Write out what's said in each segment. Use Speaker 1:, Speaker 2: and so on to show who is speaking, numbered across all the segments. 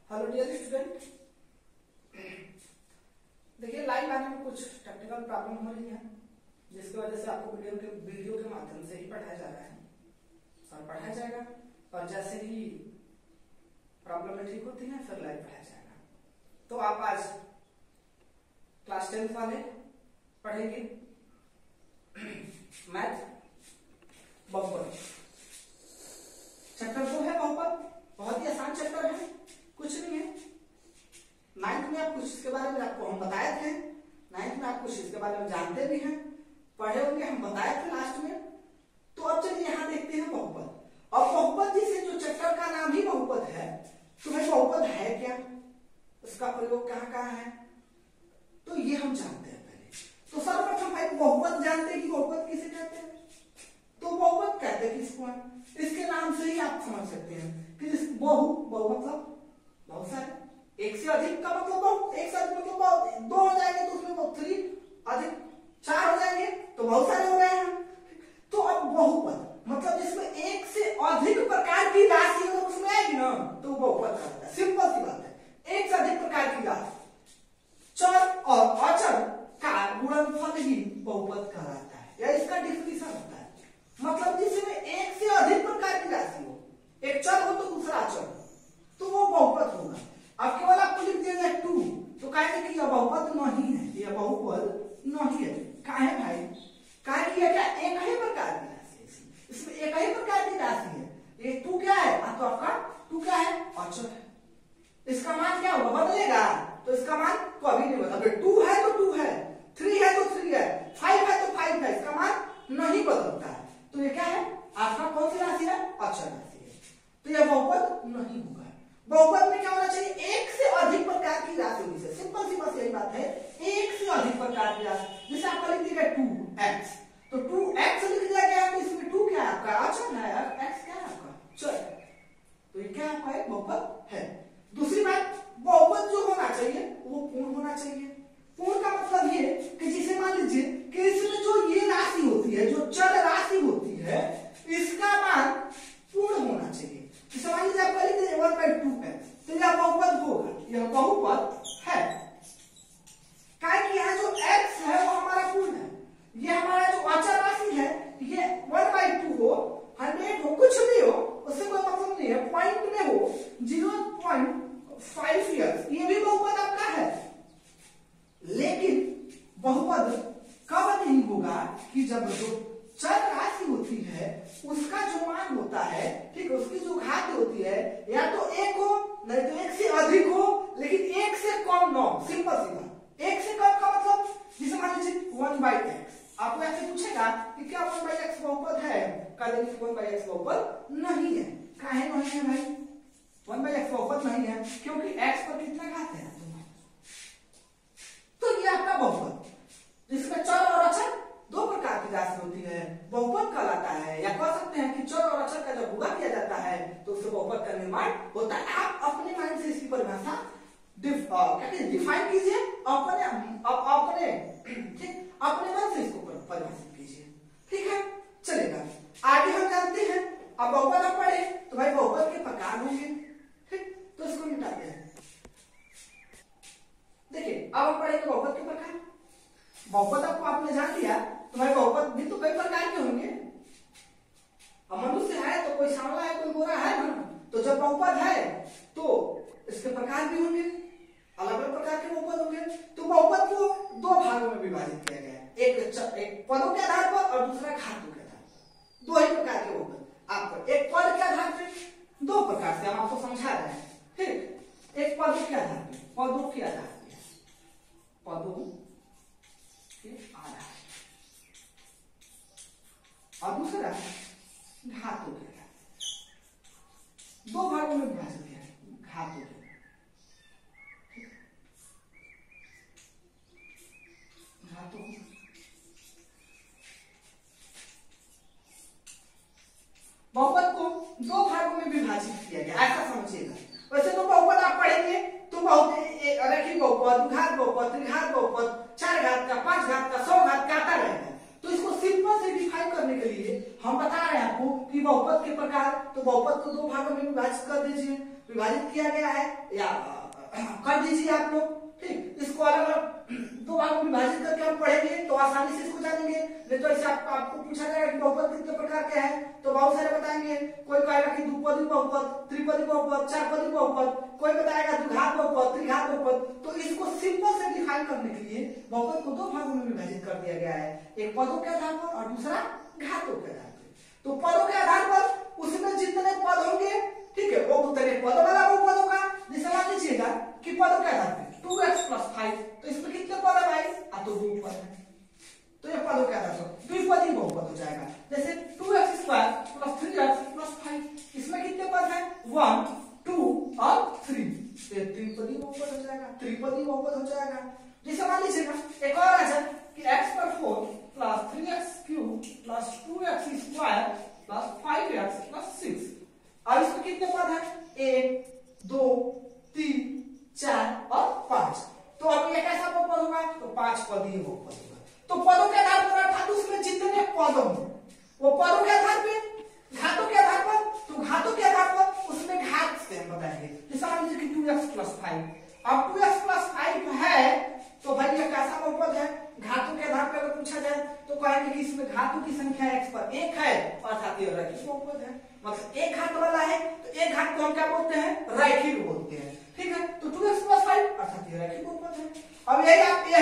Speaker 1: Hello dear student, देखिए live आने में कुछ टेक्निकल प्रॉब्लम हो रही है जिसकी वजह से आपको वीडियो के माध्यम से ही पढ़ाया जा रहा है और पढ़ाया जाएगा और जैसे ही प्रॉब्लम ठीक होती है फिर लाइव पढ़ाया जाएगा। तो आप आज क्लास 10th वाले पढ़ेंगे मैथ बहुपद। चैप्टर 2 है बहुपद, बहुत ही आसान चैप्टर है, कुछ नहीं है। 9th में आप कुछ इसके बारे में आपको हम बताए थे, 9th में आप कुछ इसके बारे में जानते भी हैं, पढ़े होंगे, हम बताए थे लास्ट में। तो अब चलिए यहाँ देखते हैं बहुपद। और बहुपद जिसे जो चैप्टर का नाम ही बहुपद है, तो भाई बहुपद है क्या, उसका प्रयोग कहाँ कहाँ है, तो ये हम जानते हैं पहले। तो सर्वप्रथम भाई बहुपद जानते हैं कि बहुपद किसे कहते हैं। तो बहुपद कहते हैं किसको, इसके नाम से ही आप समझ सकते हैं कि बहु मतलब बहुत सारे, एक से अधिक का मतलब बहु, एक से अधिक मतलब बहुत, दो हो जाएंगे तो उसमें बहुत, 3 अधिक 4 हो जाएंगे तो बहुत सारे हो गए हैं। तो अब बहुपद मतलब जिसमें एक से अधिक प्रकार की राशि अगर उसमें आएगी ना तो बहुपद कहलाता है। सिंपल सी बात है, एक से अधिक प्रकार की राशि, चर और अचर का गुणनफल ही बहुपद कहलाता है, या इसका डिफिनेशन होता है। मतलब जिसमें एक से अधिक प्रकार की राशि हो, एक चर हो तो दूसरा अचर हो, तो वो बहुपद होगा। अब केवल आपको लिख दिया जाए 2 तो कहेंगे कि यह बहुपद नहीं है, यह बहुपद नहीं है। काहे भाई, काहे कि क्या एक ही प्रकार की राशि है, इसमें एक ही प्रकार की राशि है। ये 2 क्या है, तो आपका 2 क्या है, अचर है। इसका मान क्या होगा, बदलेगा, तो इसका मान कभी नहीं बदलेगा। 2 है तो 2 है, 3 है तो 3 है, 5 है तो 5 है, इसका मान नहीं बदलता है। तो ये क्या है, आपका कौन सी राशि है, अचर राशि है। तो यह बहुपद नहीं होगा। बहुपद में क्या होना चाहिए, एक से अधिक प्रकार की राशि होनी चाहिए। सिंपल सी बस यही बात है, एक से अधिक प्रकार की राशि। जैसे आपका लिख दिया 2x, तो 2x लिख दिया गया तो इसमें 2 क्या है आपका, अचर है, x क्या है आपका, चर। तो ये क्या आपका एक बहुपद है। दूसरी बात, बहुपद जो होना चाहिए वो पूर्ण होना चाहिए। पूर्ण का मतलब ये कि जिसे मान लीजिए कि इसमें जो ये राशि होती है, जो चर राशि होती है, इसका मान पूर्ण होना चाहिए। मान लीजिए आपका लिख दीजिए 1/2x, तो यह बहुपद होगा, यह बहुपद है। कारण कि यहाँ जो x है वो हमारा पूर्ण है, ये हमारा जो अचर राशि है, ये 1/2 हो, 100 हो, कुछ भी हो, उससे कोई मतलब नहीं है। पॉइंट में हो 0.5 ईयर्स, ये भी बहुपद आपका है। लेकिन बहुपद कब नहीं होगा कि जब जो चर राशि होती है उसका जो मान होता है, ठीक है, उसकी जो घात होती है या तो 1 हो, नहीं तो 1 से अधिक हो, लेकिन 1 से कम ना हो। सिंपल सी बात, 1 से कम का मतलब जिसे मान लीजिए 1/x, आपको ऐसे पूछेगा कि क्या 1/x बहुपद है, कह देंगे 1/x बहुपद नहीं है। काहे नहीं है भाई, 1/x बहुपद नहीं है क्योंकि x पर कितना घात है, तो ये आपका बहुपद जिसमें चर और अचर 2 प्रकार की राशि होती है बहुपद कहलाता है। या कह सकते हैं कि चर और अचर का जब गुणा किया जाता है तो उससे बहुपद का निर्माण होता है। आप अपने माइंड से इसकी परिभाषा डिफाइन कीजिए, अपने ठीक अपने मन से इसको परिभाषित कीजिए, ठीक है, चलेगा। आगे हम जानते हैं, अब बहुपद आप पढ़े तो भाई बहुपद के प्रकार होंगे, ठीक, तो इसको मिटाते हैं। देखिए अब हम पढ़ेंगे बहुपद के प्रकार। बहुपद आपको आपने जान लिया, तो भाई बहुपद भी तो कई प्रकार के होंगे। अब मनुष्य है तो कोई सांवला है, कोई गोरा है ना, तो जब बहुपद है तो इसके प्रकार भी होंगे, अलग अलग प्रकार के बहुपद होंगे। तो बहुपद को 2 भागों में विभाजित किया गया है, एक पदों के आधार पर और दूसरा घातों के आधार पर। 2 ही प्रकार के बहुपद आपको, एक पद के आधार पर 2 प्रकार से हम आपको समझा रहे हैं, ठीक। एक पदों के आधार पर, पदों के आधार पर, पदों के आधार, और दूसरा घातों के आधार। 2 भागों में विभाजित किया है, घातों के, घातों। बहुपद को 2 भागों में विभाजित किया गया, ऐसा समझिएगा। वैसे तो बहुपद आप पढ़ेंगे तो बहुत रैखिक बहुपद, घात बहुपद, त्रिघात बहुपद, 4 घात का, 5 घात का, 100 घात का आता रहेगा। तो इसको सिंपल से डिफाइन करने के लिए हम बता रहे हैं आपको कि बहुपद के प्रकार। तो बहुपद को 2 भागों में विभाजित विभाजित कर दीजिए, विभाजित किया गया है या कर दीजिए आप लोग। ठीक, इसको अलग अलग दो भागों में विभाजित करके हम पढ़ेंगे तो आसानी से इसको जानेंगे। नहीं तो ऐसे आपको पूछा जाएगा कि बहुपद कितने प्रकार के हैं तो बहुत सारे बताएंगे। कोई कहेगा कि द्विपदी बहुपद, त्रिपदी बहुपद, चारपदी बहुपद, कोई बताएगा द्विघात बहुपद, त्रिघात बहुपद। तो इसको सिंपल से डिफाइन करने के लिए बहुपद को दो भागों में विभाजित कर दिया गया है, एक पदों के आधार पर और दूसरा घातों के आधार पर। तो पदों के आधार पर उसमें जितने पद होंगे, ठीक है, वो उतने पद वाला वो पद होगा। जैसे मान लीजिएगा कि पदों के आधार पर 2x + 5, तो इसमें कितने पद है भाई? तो 2 पद है, तो ये पदों के आधार पर द्विपदी बहुपद हो जाएगा। जैसे 2x² + 3x + 5, इसमें कितने पद हैं? 1, 2 और 3, तो ये त्रिपदी बहुपद हो जाएगा, त्रिपदी बहुपद हो जाएगा। जैसे मान लीजिएगा एक और आ जाए कि x/4 + 3x³ + 2x² + 5x + 6, अब इसमें कितने पद हैं? 1, 2, 3, 4 और 5। तो अब ये कैसा बहुपद होगा? तो 5 पदीय बहुपद होगा। तो पदों के आधार पर अर्थात उसमें जितने पद होंगे वो पदों के आधार पे, घातों के आधार पर, तो घातों के आधार पर उसमें घात से हम बताएंगे। जैसे मान लीजिए कि 2x + 5, अब 2x + 5 है तो भाई ये कैसा बहुपद है? घातों के आधार पर अगर पूछा जाए तो कहेंगे कि इसमें घातों की संख्या x पर 1 है अर्थात ये रैखिक बहुपद है। मतलब एक घात वाला है तो एक घात को हम क्या बोलते हैं? रैखिक बोलते हैं। ठीक है, तो 2x + 5 अर्थात ये रैखिक बहुपद है। अब यही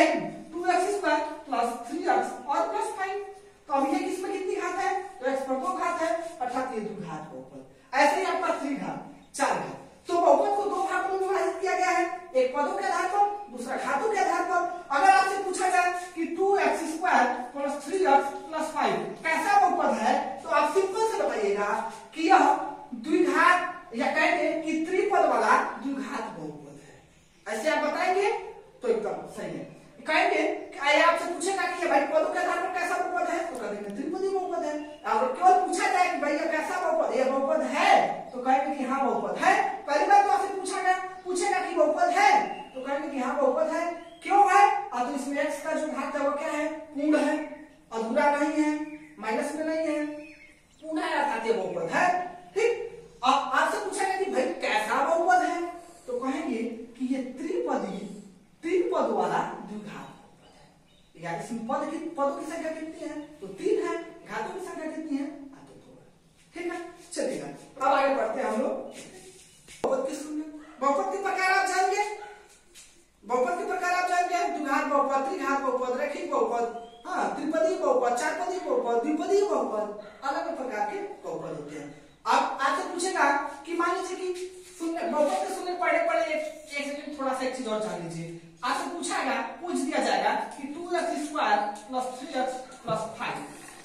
Speaker 1: 2x² + 3x और +5, तो अब ये किसमें कितनी घात है? तो x पर 2 घात है अर्थात ये द्विघात बहुपद। ऐसे ही आपका त्रिघात, 4 घात। तो बहुपद को दो भागों में विभाजित किया गया है, एक पदों के आधार पर, दूसरा घातों के आधार पर। अगर आपसे पूछा जाए कि 2x² + 3x + 5 कैसा बहुपद है, तो आप सिंपल से बताइएगा कि यह द्विघात या कहेंगे कि त्रिपद वाला द्विघात बहुपद है। ऐसे आप बताएंगे तो एकदम सही है। कहेंगे कि आपसे पूछेगा कि भाई पदों के आधार पर कैसा बहुपद है, तो कहेंगे त्रिपदी बहुपद है। अगर केवल पूछा जाए कि भाई ये कैसा बहुपद, ये बहुपद है, तो कहेंगे कि हाँ बहुपद है। पहली बार तो आपसे पूछेगा कि बहुपद है, तो कहेंगे कि हाँ बहुपद है। क्यों है? तो इसमें x का जो घात है वो क्या है? पूर्ण है, अधूरा नहीं है, माइनस में नहीं है, पूर्ण है अर्थात ये बहुपद है। ठीक, अब आपसे पूछेगा कि भाई कैसा बहुपद है, तो कहेंगे कि ये त्रिपद वाला द्विघात बहुपद है। यानी इसमें पदों की संख्या कितनी है? तो 3 है, घातों की संख्या कितनी है? तो 2 है। ठीक है, चलिएगा अब आगे बढ़ते हैं हम लोग। बहुपद की सुनिए, बहुपद के प्रकार आप जानेंगे। बहुपद के प्रकार आप जानेंगे, द्विघात बहुपद, त्रिघात बहुपद, रैखिक बहुपद, हाँ, त्रिपदी बहुपद, चारपदी बहुपद, द्विपदी बहुपद, अलग अलग प्रकार के बहुपद होते हैं। अब आपसे पूछेगा कि मान लीजिए कि बहुपद के सुनने पढ़े एक सेकंड थोड़ा सा एक चीज और जान लीजिए। आपसे पूछ दिया जाएगा कि 2x² + 3x + 5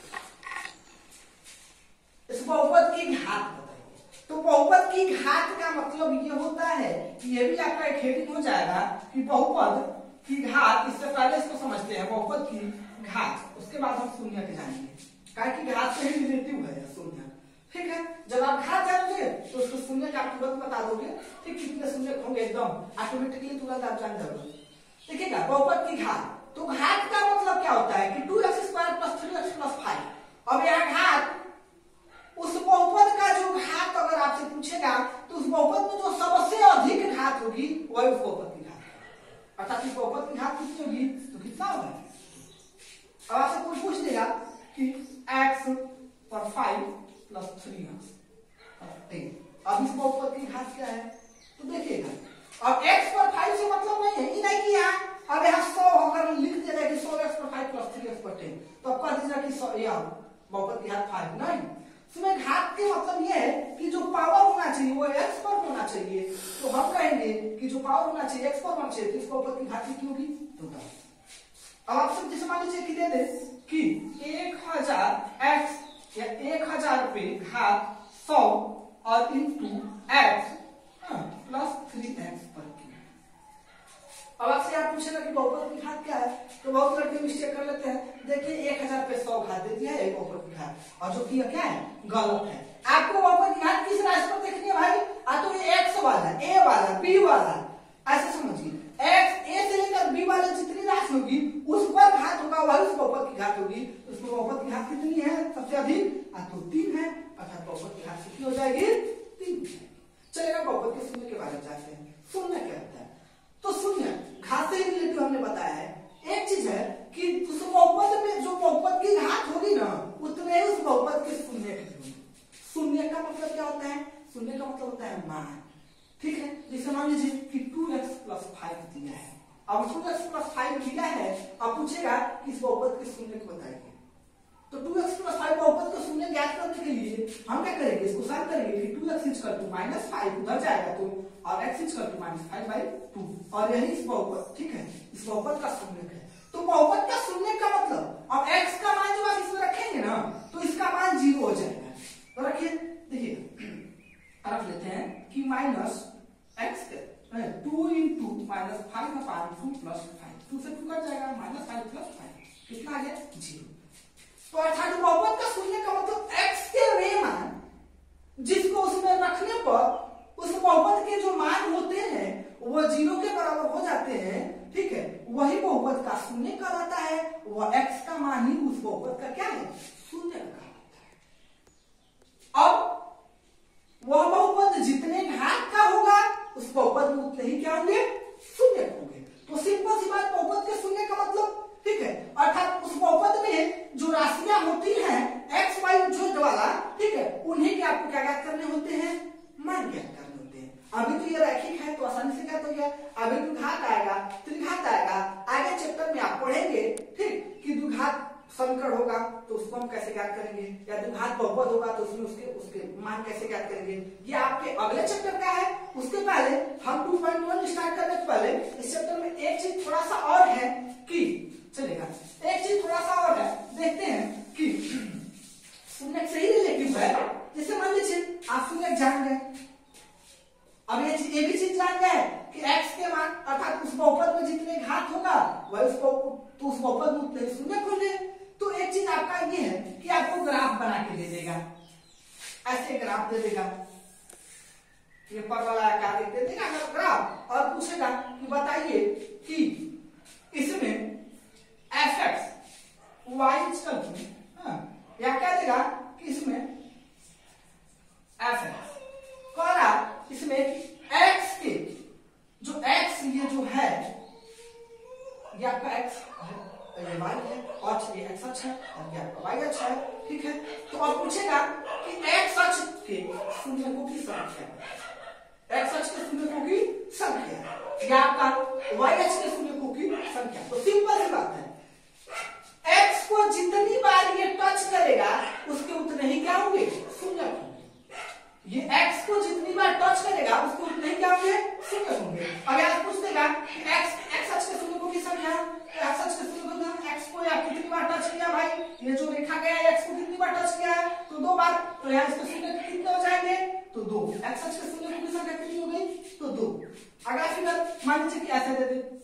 Speaker 1: इस बहुपद की घात बताइए। तो बहुपद की घात का मतलब ये होता है कि ये भी आपका एक हेडिंग हो जाएगा कि बहुपद की घात। इससे पहले इसको समझते हैं बहुपद की घात, उसके बाद हम शून्य के जानेंगे, कारण घात से ही रिलेटिव है शून्य। ठीक है, जब आप घात जानोगे तो उसको शून्य का तुरंत बता दोगे। ठीक, कितने शून्य होंगे एकदम ऑटोमेटिकली तुरंत आप जान जाओगे। देखिएगा बहुपद की घात, तो घात का मतलब क्या होता है कि 2x² + 3x + 5। अब यहाँ घात उस बहुपद का जो घात अगर आपसे पूछेगा तो उस बहुपद में जो सबसे अधिक घात होगी वही उस बहुपद की घात, अर्थात इस बहुपद की घात कितनी होगी? तो कितना होगा? अब आपसे कोई पूछ देगा कि x पर 5 + 3x। अब इस बहुपद की घात क्या है? तो देखिएगा, अब x पर 5 से मतलब नहीं है, ये नहीं किया। अब यहाँ 100 अगर लिख दिया जाए कि 100x पर 5 + 3x पर 10, तो अब कह दीजिएगा कि बहुपद की घात 5 नहीं। इसमें घात के मतलब ये है कि जो पावर होना चाहिए वो x पर होना चाहिए। तो हम कहेंगे कि जो पावर होना चाहिए x पर होना चाहिए, तो इस बहुपद की घात कितनी होगी? 2। अब आप सब जैसे मान लीजिए कि दे दे कि 1000x या 1000 पे घात 100 और इंटू x + 3x पर क्यूब। अब आपसे आप पूछेगा कि बहुपद की घात क्या है, तो बहुत लड़के मिस्टेक कर लेते हैं। देखिए 1000 पे 100 घात दे दिया है बहुपद की घात, और जो किया क्या है? गलत है। आपको बहुपद की घात किस राशि पर देखनी है भाई? तो ये x वाला, a वाला, b वाला, ऐसे समझिए। x a से लेकर b वाले जितनी राशि होगी उस पर घात होगा, वही उस बहुपद की घात होगी। उसमें बहुपद की घात कितनी है सबसे अधिक? तो 3 है, अर्थात बहुपद की घात कितनी हो जाएगी? 3। शून्य क्या होता है? तो शून्य घात से रिलेटिव हमने बताया है। एक चीज है कि उस बहुपद में जो बहुपद की घात होगी ना, उतने ही उस बहुपद के शून्य होंगे। शून्य का मतलब क्या होता है? शून्य का मतलब होता है मान। ठीक है, जैसे मान लीजिए कि 2x + 5 दिया है। अब 2x + 5 दिया है, अब पूछेगा कि इस बहुपद के शून्य को बताइए। तो 2x + 5 बहुपद का शून्य ज्ञात करने के लिए हम क्या करेंगे? इसको सॉल्व करेंगे कि 2x = -5 उधर जाएगा तो, और x = -5/2, और यही इस बहुपद, ठीक है, इस बहुपद का शून्य है। तो बहुपद का शून्य का मतलब, अब x का मान जब आप इसमें रखेंगे ना, तो इसका मान 0 हो जाएगा। तो रखिए, देखिए रख लेते हैं कि -x 2 × -5/2 + 5, 2 से 2 कट जाएगा, -5 + 5 कितना आ गया? 0। तो अर्थात बहुपद का शून्य का मतलब x के वे मान जिसको उसमें रखने पर उस बहुपद के जो मान होते हैं वो 0 के बराबर हो जाते हैं, ठीक है, वही बहुपद का शून्य कहलाता है। वह x का मान ही उस बहुपद का क्या है? शून्य कहलाता है। अब वह बहुपद जितने घात का होगा उस बहुपद में उतने ही क्या होंगे? शून्य होंगे। तो सिंपल सी बात, बहुपद के शून्य का मतलब, ठीक है, अर्थात उस बहुपद में जो राशियां होती हैं x y z वाला, ठीक है, उन्हीं के आपको क्या ज्ञात करने होते हैं? मान ज्ञात करने होते हैं। अभी तो ये रैखिक है तो आसानी से ज्ञात हो गया। अभी द्विघात आएगा, त्रिघात आएगा, आगे चैप्टर में आप पढ़ेंगे, ठीक, कि द्विघात संकर होगा तो उसको हम कैसे ज्ञात करेंगे, या द्विघात बहुपद होगा तो उसमें उसके मान कैसे ज्ञात करेंगे, ये आपके अगले चैप्टर का है। उसके पहले हम 2.1 स्टार्ट करने से पहले इस चैप्टर में एक चीज थोड़ा सा और है कि चलेगा, एक चीज थोड़ा सा और है, देखते हैं कि शून्य से ही रिलेटिव है। जैसे मान लीजिए आप शून्य जान गए, अब ये भी चीज जान गए कि x के मान अर्थात उस बहुपद में जितने घात होगा वह उस बहुपद में उतने शून्य होंगे। तो एक चीज आपका ये है कि आपको ग्राफ बना के दे देगा, ऐसे ग्राफ दे देगा, ये पर वाला आकार दे देगा ग्राफ, और पूछेगा कि बताइए कि इसमें fx y या क्या देगा कि इसमें fx करा, इसमें x के जो x ये जो है ये आपका x ये y है और ये x अक्ष है और ये आपका y अक्ष है, ठीक है। तो अब पूछेगा कि x अक्ष के शून्यकों की संख्या, x अक्ष के शून्यकों की संख्या या आपका y अक्ष के शून्यकों की संख्या। तो सिंपल सी बात है, x को जितनी बार ये टच करेगा उसके उतने ही क्या होंगे? शून्य होंगे। ये x को जितनी बार टच करेगा उसके उतने ही क्या होंगे? शून्य होंगे। अगर आप पूछ देगा x अक्ष के शून्यकों की संख्या, x अक्ष के शून्यकों x को या कितनी बार टच किया भाई, ये जो रेखा गया है x को कितनी बार टच किया है? तो 2 बार, तो यहाँ इसके शून्य कितने हो जाएंगे? तो 2। x अक्ष के शून्यकों की संख्या कितनी हो गई? तो 2। अगला फिगर मान लीजिए कि ऐसे दे दे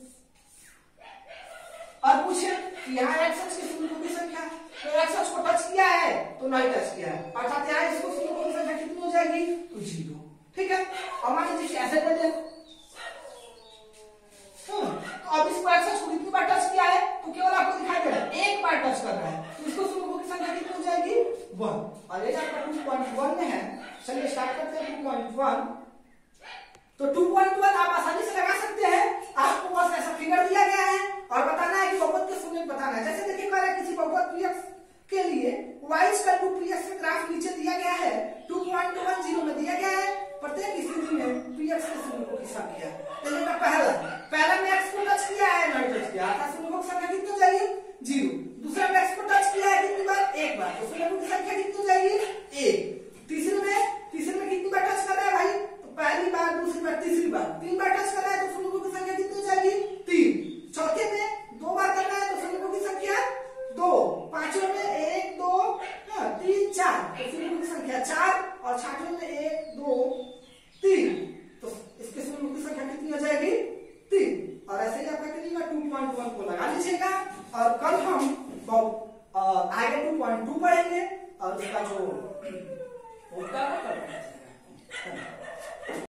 Speaker 1: और पूछे यहाँ x अक्ष के शून्यकों की संख्या, तो x अक्ष को टच किया है तो नहीं टच किया है, अर्थात यहाँ इसको शून्यकों की संख्या कितनी हो जाएगी? तो 0, ठीक है। और मान लीजिए कि ऐसे दे दे, तो अब इसको x अक्ष को कितनी बार टच किया है? तो केवल आपको दिखाई दे रहा है एक बार टच कर रहा है, तो इसको शून्यकों की संख्या कितनी हो जाएगी? 1। और ये आपका 2.1 में है। चलिए स्टार्ट करते हैं 2.1। तो 2.1 आप आसानी से लगा सकते हैं, आपको बस ऐसा फिगर दिया गया है और बताना है कि बहुपद के शून्य बताना है। जैसे देखिए कह रहा है किसी बहुपद px के लिए y = 2px का ग्राफ नीचे दिया गया है, 2.10 में दिया गया है। प्रत्येक स्थिति में px के शून्यकों की संख्या, चलिए पहला में x को टच किया है, नहीं टच किया, अर्थात शून्यकों की संख्या कितनी हो जाएगी? 0। दूसरा में x को टच किया है कितनी बार? एक बार, तो शून्यकों की संख्या कितनी हो जाएगी? 1। तीसरे में कितनी बार टच कर रहा है भाई? पहली बार, दूसरी बार, तीसरी बार, 3 बार टच करना है तो शून्यकों की संख्या कितनी हो जाएगी? 3। चौथे में 2 बार करना है तो शून्यकों की संख्या 2। पांचवें में 1 2 3 4 तो शून्यकों की संख्या 4। और छठवें में 1 2 3 तो इसके शून्यकों की संख्या कितनी हो जाएगी? 3। और ऐसे ही आपका करिएगा 2.1 को लगा लीजिएगा। और कल हम आगे 2.2 पढ़ेंगे और उसका जो